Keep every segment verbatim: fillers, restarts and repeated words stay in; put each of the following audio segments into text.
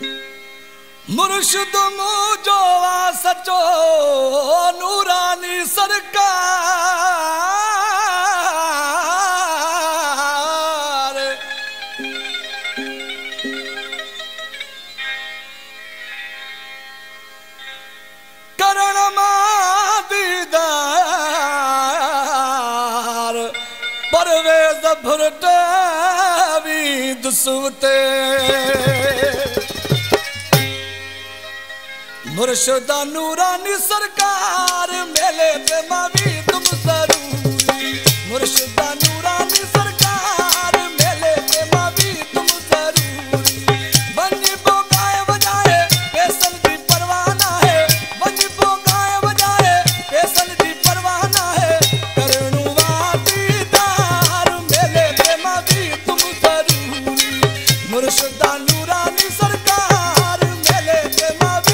मुर्शिद मुझो सचो नूरानी सरकार करण मां दीदार परवेज़ भुरटावी दुसूते मुर्शिदा नूरानी सरकार मेले पे मावी तुम जरूरी मुर्शिदा नूरानी सरकार मेले पे मावी तुम जरूरी बंजीबो गाए बजाए पेशन की परवाना है बंजीबो गाए बजाए पेशन की परवाना है करणु वादीदार मेले पे मावी तुम जरूरी मुर्शिदा नूरानी सरकार मेले पे मावी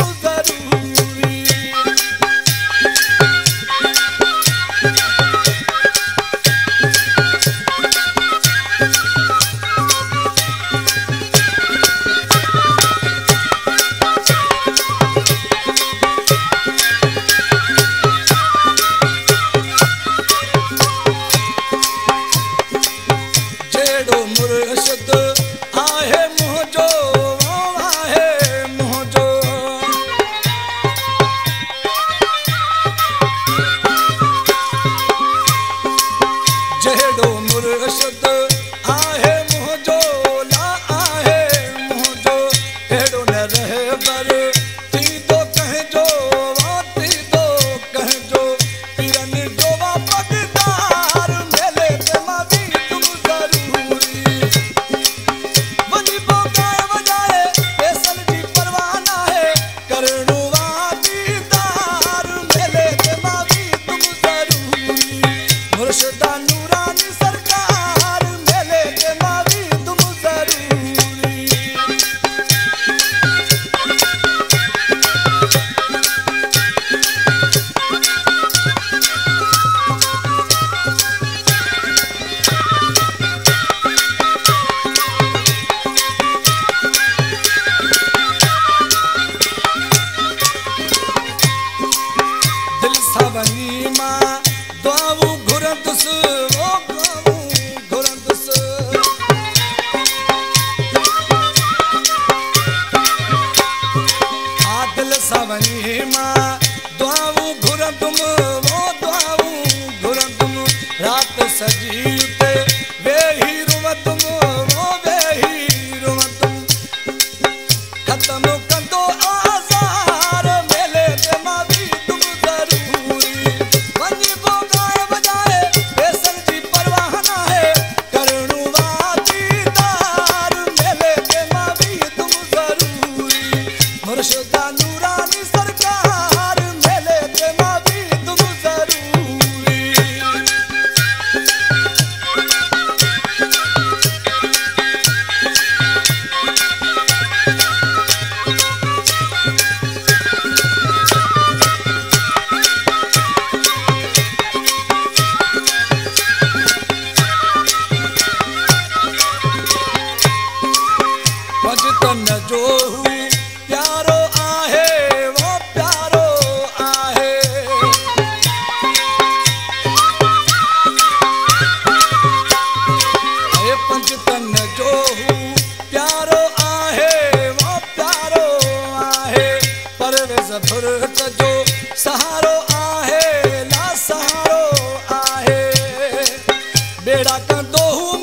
सहारो आहे ला सहारो आहे बेड़ा का दोहू